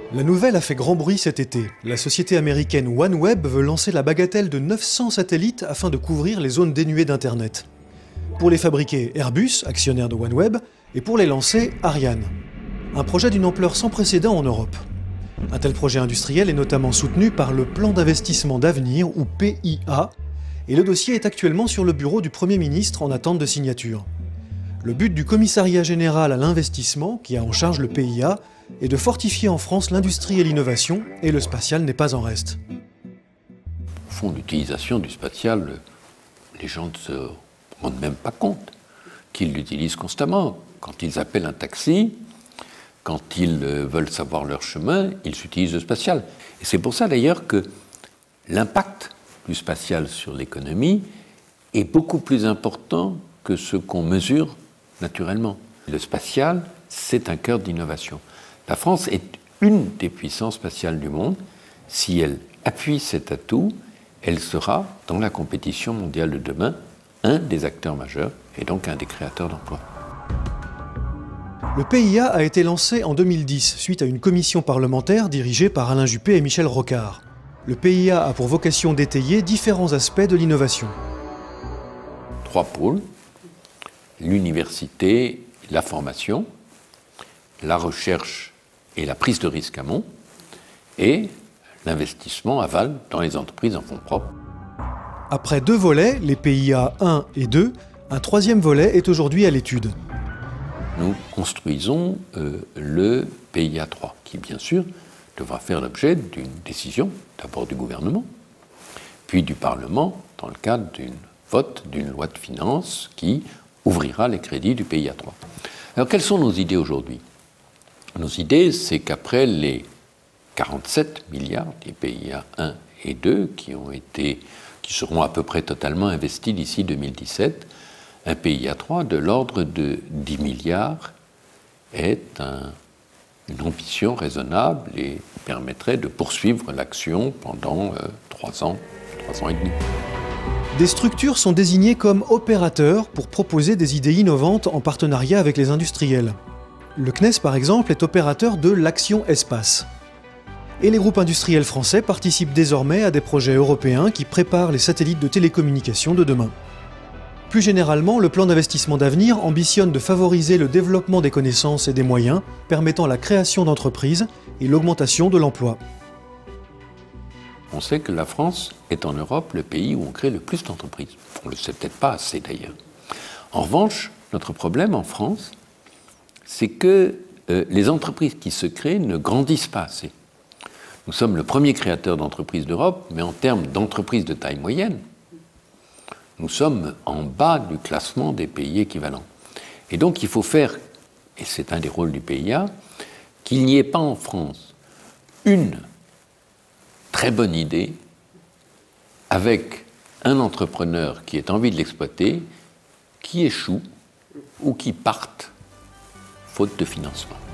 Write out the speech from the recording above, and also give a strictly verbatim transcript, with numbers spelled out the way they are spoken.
La nouvelle a fait grand bruit cet été. La société américaine OneWeb veut lancer la bagatelle de neuf cents satellites afin de couvrir les zones dénuées d'Internet. Pour les fabriquer, Airbus, actionnaire de OneWeb, et pour les lancer, Ariane. Un projet d'une ampleur sans précédent en Europe. Un tel projet industriel est notamment soutenu par le Plan d'investissement d'avenir, ou P I A, et le dossier est actuellement sur le bureau du Premier ministre en attente de signature. Le but du Commissariat général à l'investissement, qui a en charge le P I A, est de fortifier en France l'industrie et l'innovation, et le spatial n'est pas en reste. Au fond, l'utilisation du spatial, les gens ne se rendent même pas compte qu'ils l'utilisent constamment. Quand ils appellent un taxi, quand ils veulent savoir leur chemin, ils utilisent le spatial. Et c'est pour ça d'ailleurs que l'impact du spatial sur l'économie est beaucoup plus important que ce qu'on mesure naturellement. Le spatial, c'est un cœur d'innovation. La France est une des puissances spatiales du monde. Si elle appuie cet atout, elle sera, dans la compétition mondiale de demain, un des acteurs majeurs et donc un des créateurs d'emplois. Le P I A a été lancé en deux mille dix, suite à une commission parlementaire dirigée par Alain Juppé et Michel Rocard. Le P I A a pour vocation d'étayer différents aspects de l'innovation. Trois pôles, l'université, la formation, la recherche et la prise de risque amont, et l'investissement aval dans les entreprises en fonds propres. Après deux volets, les P I A un et deux, un troisième volet est aujourd'hui à l'étude. Nous construisons euh, le P I A trois, qui bien sûr devra faire l'objet d'une décision, d'abord du gouvernement, puis du Parlement, dans le cadre d'un vote d'une loi de finances qui ouvrira les crédits du P I A trois. Alors quelles sont nos idées aujourd'hui ? Nos idées, c'est qu'après les quarante-sept milliards des P I A un et deux qui ont été, qui seront à peu près totalement investis d'ici deux mille dix-sept, un P I A trois de l'ordre de dix milliards est un, une ambition raisonnable et permettrait de poursuivre l'action pendant euh, trois ans, trois ans et demi. Des structures sont désignées comme opérateurs pour proposer des idées innovantes en partenariat avec les industriels. Le C N E S, par exemple, est opérateur de l'Action Espace. Et les groupes industriels français participent désormais à des projets européens qui préparent les satellites de télécommunications de demain. Plus généralement, le plan d'investissement d'avenir ambitionne de favoriser le développement des connaissances et des moyens permettant la création d'entreprises et l'augmentation de l'emploi. On sait que la France est en Europe le pays où on crée le plus d'entreprises. On ne le sait peut-être pas assez d'ailleurs. En revanche, notre problème en France, c'est que euh, les entreprises qui se créent ne grandissent pas assez. Nous sommes le premier créateur d'entreprises d'Europe, mais en termes d'entreprises de taille moyenne, nous sommes en bas du classement des pays équivalents. Et donc il faut faire, et c'est un des rôles du P I A, qu'il n'y ait pas en France une très bonne idée avec un entrepreneur qui ait envie de l'exploiter, qui échoue ou qui parte faute de financement.